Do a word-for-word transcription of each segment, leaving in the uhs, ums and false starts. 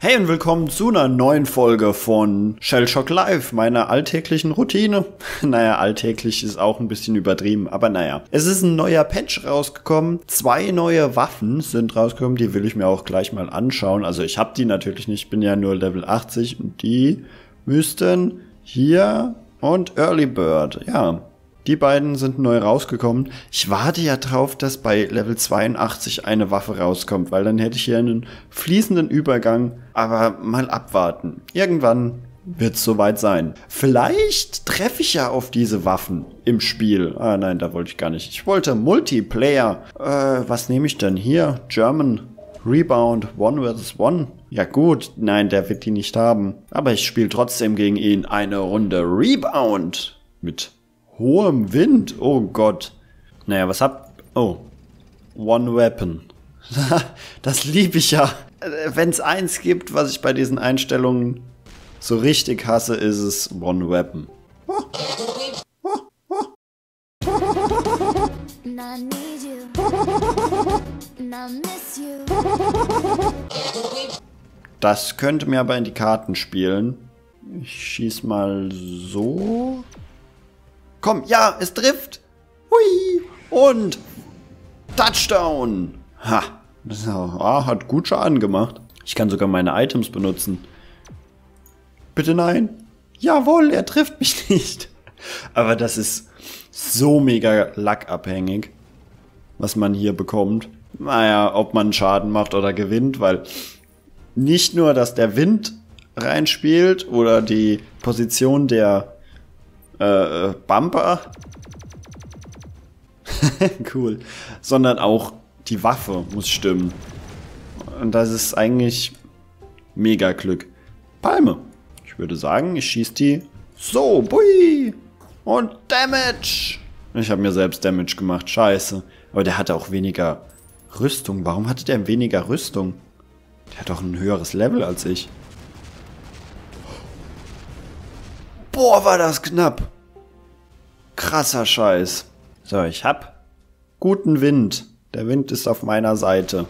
Hey und willkommen zu einer neuen Folge von Shellshock Live, meiner alltäglichen Routine. Naja, alltäglich ist auch ein bisschen übertrieben, aber naja. Es ist ein neuer Patch rausgekommen, zwei neue Waffen sind rausgekommen, die will ich mir auch gleich mal anschauen. Also ich habe die natürlich nicht, ich bin ja nur Level achtzig und die müssten hier und Early Bird, ja. Die beiden sind neu rausgekommen. Ich warte ja drauf, dass bei Level zweiundachtzig eine Waffe rauskommt, weil dann hätte ich hier einen fließenden Übergang. Aber mal abwarten. Irgendwann wird es soweit sein. Vielleicht treffe ich ja auf diese Waffen im Spiel. Ah nein, da wollte ich gar nicht. Ich wollte Multiplayer. Äh, was nehme ich denn hier? German Rebound One versus One. Ja gut, nein, der wird die nicht haben. Aber ich spiele trotzdem gegen ihn eine Runde Rebound mit hohem Wind, oh Gott. Naja, was hab... Oh. One Weapon. Das liebe ich ja. Wenn es eins gibt, was ich bei diesen Einstellungen so richtig hasse, ist es One Weapon. Das könnte mir aber in die Karten spielen. Ich schieß mal so... Komm, ja, es trifft. Hui. Und Touchdown. Ha. So, ah, hat gut Schaden gemacht. Ich kann sogar meine Items benutzen. Bitte nein. Jawohl, er trifft mich nicht. Aber das ist so mega lackabhängig, was man hier bekommt. Naja, ob man Schaden macht oder gewinnt, weil nicht nur, dass der Wind reinspielt oder die Position der Äh, Bumper. Cool. Sondern auch die Waffe muss stimmen. Und das ist eigentlich mega Glück. Palme. Ich würde sagen, ich schieße die so. Bui. Und Damage. Ich habe mir selbst Damage gemacht. Scheiße. Aber der hatte auch weniger Rüstung. Warum hatte der weniger Rüstung? Der hat doch ein höheres Level als ich. Boah, war das knapp. Krasser Scheiß. So, ich hab guten Wind. Der Wind ist auf meiner Seite.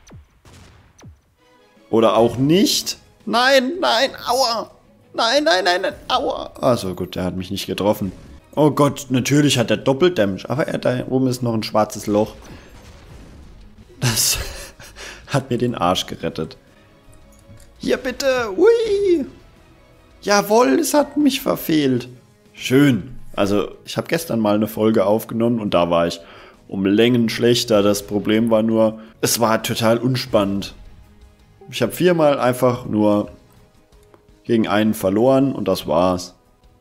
Oder auch nicht. Nein, nein, aua. Nein, nein, nein, nein, aua. Also gut, der hat mich nicht getroffen. Oh Gott, natürlich hat er doppelt Damage. Aber er, da oben ist noch ein schwarzes Loch. Das hat mir den Arsch gerettet. Hier bitte. Ui. Jawohl, es hat mich verfehlt. Schön. Also, ich habe gestern mal eine Folge aufgenommen und da war ich um Längen schlechter. Das Problem war nur, es war total unspannend. Ich habe viermal einfach nur gegen einen verloren und das war's.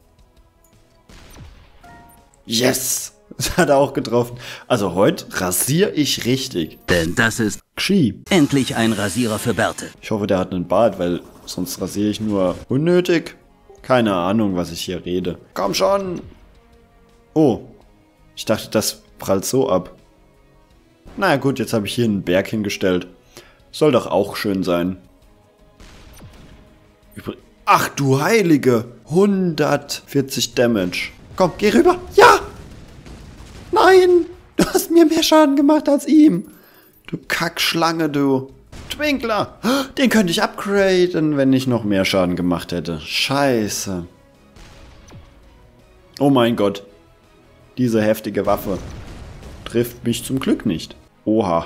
Yes! Das hat er auch getroffen. Also heute rasiere ich richtig. Denn das ist Xi. Endlich ein Rasierer für Bärte. Ich hoffe, der hat einen Bart, weil sonst rasiere ich nur unnötig. Keine Ahnung, was ich hier rede. Komm schon! Oh, ich dachte, das prallt so ab. Naja gut, jetzt habe ich hier einen Berg hingestellt. Soll doch auch schön sein. Ach du Heilige! hundertvierzig Damage. Komm, geh rüber. Ja! Nein! Du hast mir mehr Schaden gemacht als ihm. Du Kackschlange, du. Twinkler! Den könnte ich upgraden, wenn ich noch mehr Schaden gemacht hätte. Scheiße. Oh mein Gott. Diese heftige Waffe trifft mich zum Glück nicht. Oha.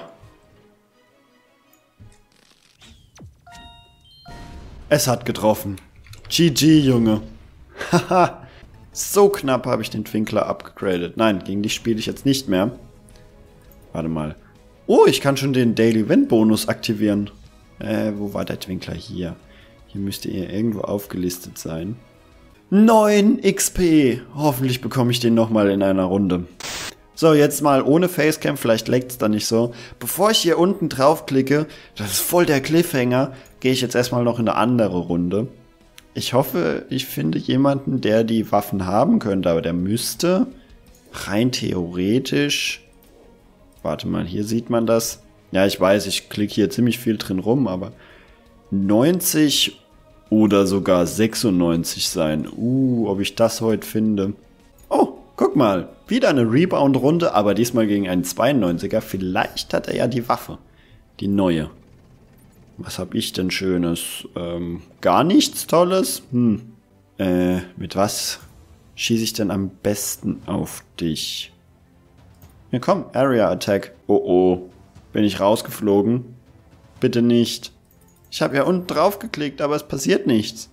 Es hat getroffen. G G, Junge. Haha. So knapp habe ich den Twinkler upgegradet. Nein, gegen dich spiele ich jetzt nicht mehr. Warte mal. Oh, ich kann schon den Daily Wind Bonus aktivieren. Äh, wo war der Twinkler? Hier. Hier müsste er irgendwo aufgelistet sein. neun X P. Hoffentlich bekomme ich den nochmal in einer Runde. So, jetzt mal ohne Facecam. Vielleicht leckt es da nicht so. Bevor ich hier unten drauf klicke, das ist voll der Cliffhanger, gehe ich jetzt erstmal noch in eine andere Runde. Ich hoffe, ich finde jemanden, der die Waffen haben könnte. Aber der müsste rein theoretisch... Warte mal, hier sieht man das. Ja, ich weiß, ich klicke hier ziemlich viel drin rum, aber neunzig oder sogar sechsundneunzig sein. Uh, ob ich das heute finde. Oh, guck mal, wieder eine Rebound-Runde, aber diesmal gegen einen zweiundneunziger. Vielleicht hat er ja die Waffe, die neue. Was habe ich denn Schönes? Ähm, gar nichts Tolles? Hm. Äh, mit was schieße ich denn am besten auf dich? Ja, komm, Area Attack. Oh, oh. Bin ich rausgeflogen? Bitte nicht. Ich habe ja unten drauf geklickt, aber es passiert nichts.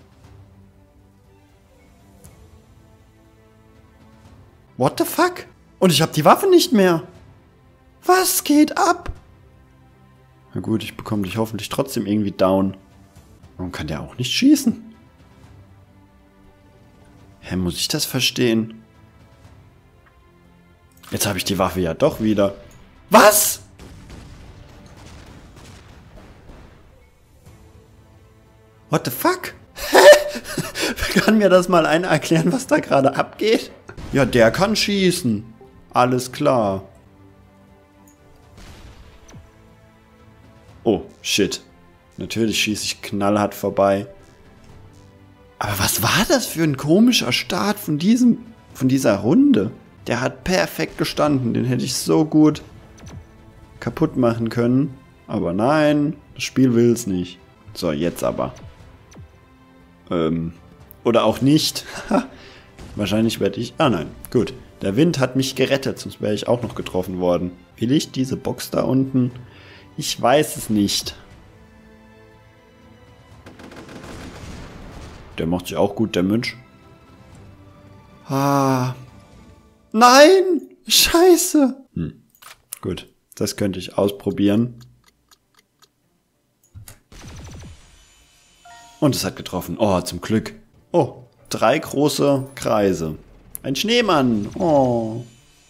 What the fuck? Und ich habe die Waffe nicht mehr. Was geht ab? Na gut, ich bekomme dich hoffentlich trotzdem irgendwie down. Warum kann der auch nicht schießen? Hä, muss ich das verstehen? Jetzt habe ich die Waffe ja doch wieder. Was? What the fuck? Hä? Kann mir das mal einer erklären, was da gerade abgeht? Ja, der kann schießen. Alles klar. Oh, shit. Natürlich schieße ich knallhart vorbei. Aber was war das für ein komischer Start von diesem, von dieser Runde? Der hat perfekt gestanden. Den hätte ich so gut kaputt machen können. Aber nein, das Spiel will es nicht. So, jetzt aber. Ähm, oder auch nicht. Wahrscheinlich werde ich... Ah nein, gut. Der Wind hat mich gerettet, sonst wäre ich auch noch getroffen worden. Will ich diese Box da unten? Ich weiß es nicht. Der macht sich auch gut, der Mensch. Ah. Nein! Scheiße! Hm. Gut, das könnte ich ausprobieren. Und es hat getroffen. Oh, zum Glück. Oh, drei große Kreise. Ein Schneemann. Oh.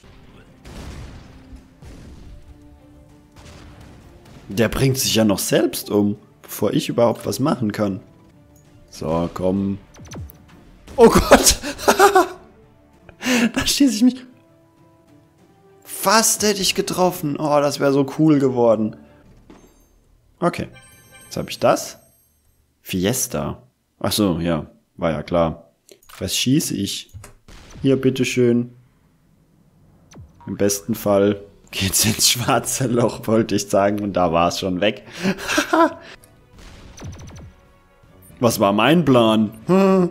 Der bringt sich ja noch selbst um, bevor ich überhaupt was machen kann. So, komm. Oh Gott! Da schieße ich mich. Fast hätte ich getroffen. Oh, das wäre so cool geworden. Okay. Jetzt habe ich das. Fiesta. Ach so, ja. War ja klar. Was schieße ich? Hier, bitteschön. Im besten Fall geht's ins schwarze Loch, wollte ich sagen. Und da war es schon weg. Was war mein Plan? Hm.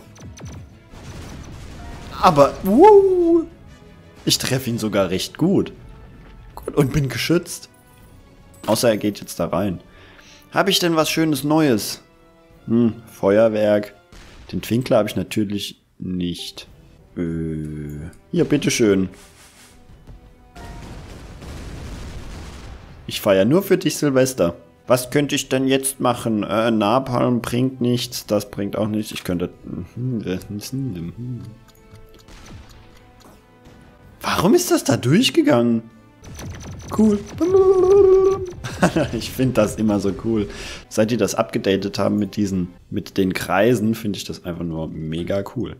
Aber, wuh, ich treffe ihn sogar recht gut. Gut. Und bin geschützt. Außer er geht jetzt da rein. Habe ich denn was Schönes Neues? Hm, Feuerwerk. Den Twinkler habe ich natürlich nicht. Äh, hier, bitteschön. Ich feiere nur für dich Silvester. Was könnte ich denn jetzt machen? Äh, Napalm bringt nichts, das bringt auch nichts. Ich könnte... Warum ist das da durchgegangen? Cool. Ich finde das immer so cool. Seit die das abgedatet haben mit diesen, mit den Kreisen, finde ich das einfach nur mega cool.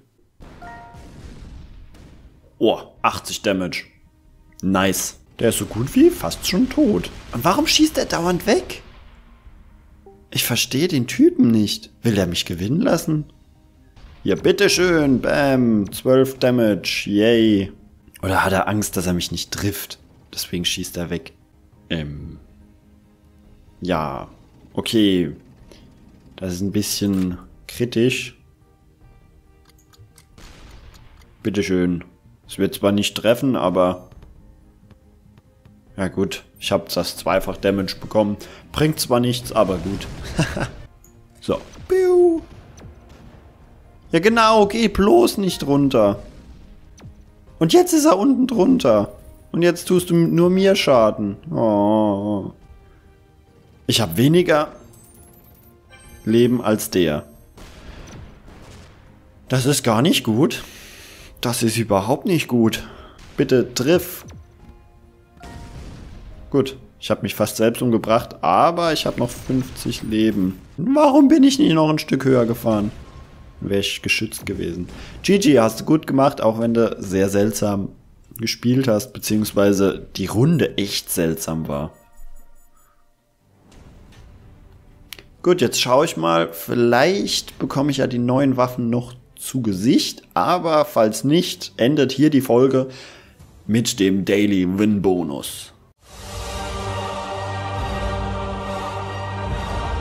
Oh, achtzig Damage. Nice. Der ist so gut wie fast schon tot. Und warum schießt er dauernd weg? Ich verstehe den Typen nicht. Will er mich gewinnen lassen? Ja, bitteschön. Bam. zwölf Damage. Yay. Oder hat er Angst, dass er mich nicht trifft? Deswegen schießt er weg. Ähm. Ja. Okay. Das ist ein bisschen kritisch. Bitteschön. Es wird zwar nicht treffen, aber... Ja gut, ich habe das zweifach Damage bekommen. Bringt zwar nichts, aber gut. So. Piu. Ja genau, geh bloß nicht runter. Und jetzt ist er unten drunter. Und jetzt tust du nur mir Schaden. Oh. Ich habe weniger Leben als der. Das ist gar nicht gut. Das ist überhaupt nicht gut. Bitte triff. Gut, ich habe mich fast selbst umgebracht, aber ich habe noch fünfzig Leben. Warum bin ich nicht noch ein Stück höher gefahren? Wäre ich geschützt gewesen. G G, hast du gut gemacht, auch wenn du sehr seltsam gespielt hast, beziehungsweise die Runde echt seltsam war. Gut, jetzt schaue ich mal. Vielleicht bekomme ich ja die neuen Waffen noch zu Gesicht, aber falls nicht, endet hier die Folge mit dem Daily Win Bonus.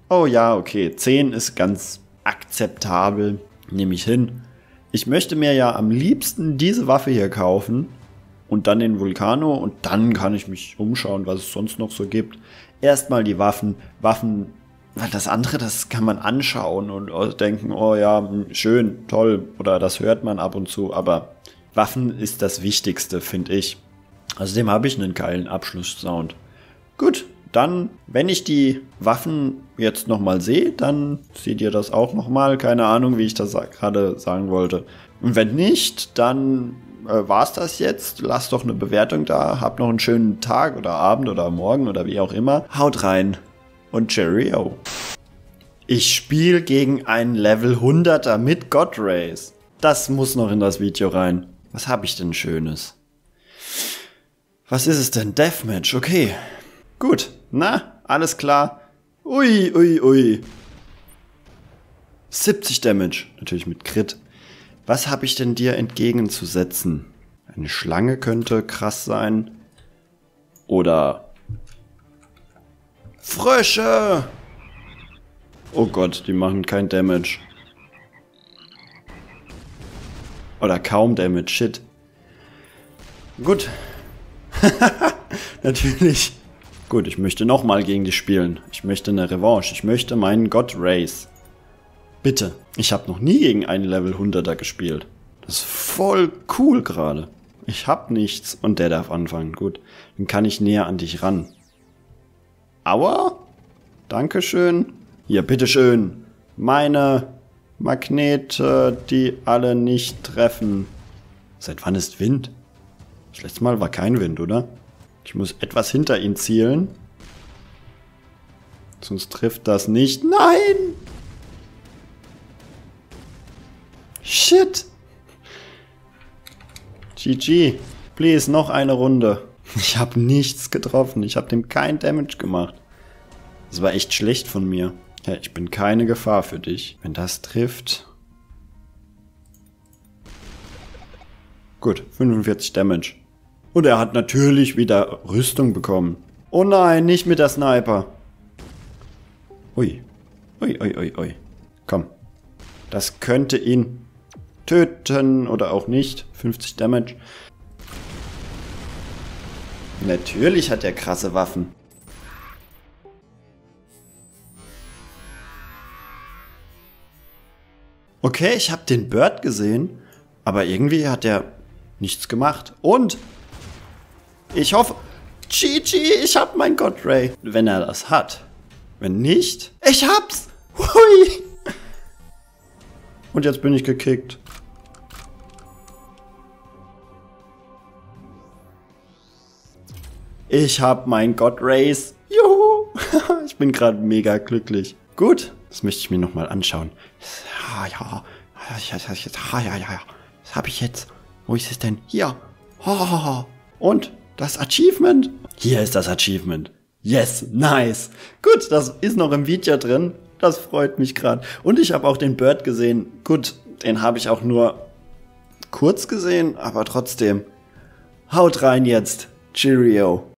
Oh ja, okay. zehn ist ganz akzeptabel. Nehme ich hin. Ich möchte mir ja am liebsten diese Waffe hier kaufen. Und dann den Vulcano. Und dann kann ich mich umschauen, was es sonst noch so gibt. Erstmal die Waffen. Waffen, weil das andere, das kann man anschauen und denken, oh ja, schön, toll. Oder das hört man ab und zu. Aber Waffen ist das Wichtigste, finde ich. Außerdem habe ich einen geilen Abschlusssound. Gut, dann, wenn ich die Waffen jetzt nochmal sehe, dann seht ihr das auch nochmal. Keine Ahnung, wie ich das gerade sagen wollte. Und wenn nicht, dann äh, war es das jetzt. Lasst doch eine Bewertung da. Habt noch einen schönen Tag oder Abend oder Morgen oder wie auch immer. Haut rein und Cheerio. Ich spiele gegen einen Level hunderter mit God Race. Das muss noch in das Video rein. Was habe ich denn Schönes? Was ist es denn? Deathmatch, okay. Gut, na, alles klar. Ui, ui, ui. siebzig Damage, natürlich mit Crit. Was habe ich denn dir entgegenzusetzen? Eine Schlange könnte krass sein. Oder Frösche. Oh Gott, die machen kein Damage. Oder kaum Damage, shit. Gut. Natürlich. Gut, ich möchte nochmal gegen die spielen. Ich möchte eine Revanche. Ich möchte meinen God Race. Bitte. Ich habe noch nie gegen einen Level hunderter gespielt. Das ist voll cool gerade. Ich hab nichts. Und der darf anfangen. Gut. Dann kann ich näher an dich ran. Aua. Dankeschön. Hier, bitteschön. Meine Magnete, die alle nicht treffen. Seit wann ist Wind? Das letzte Mal war kein Wind, oder? Ich muss etwas hinter ihn zielen. Sonst trifft das nicht. Nein! Shit! G G. Please, noch eine Runde. Ich habe nichts getroffen. Ich habe dem kein Damage gemacht. Das war echt schlecht von mir. Ja, ich bin keine Gefahr für dich. Wenn das trifft... Gut, fünfundvierzig Damage. Und er hat natürlich wieder Rüstung bekommen. Oh nein, nicht mit der Sniper. Ui. Ui, ui, ui, ui. Komm. Das könnte ihn töten oder auch nicht. fünfzig Damage. Natürlich hat er krasse Waffen. Okay, ich habe den Bird gesehen, aber irgendwie hat er nichts gemacht. Und ich hoffe, G G, ich hab mein God Ray. Wenn er das hat. Wenn nicht, ich hab's. Hui. Und jetzt bin ich gekickt. Ich hab mein God Race. Juhu. Ich bin gerade mega glücklich. Gut, das möchte ich mir nochmal anschauen. Ja, ja. Ja, ja, ja. Was habe ich jetzt? Wo ist es denn? Hier. Und das Achievement? Hier ist das Achievement. Yes, nice. Gut, das ist noch im Video drin. Das freut mich gerade. Und ich habe auch den Bird gesehen. Gut, den habe ich auch nur kurz gesehen, aber trotzdem. Haut rein jetzt. Cheerio.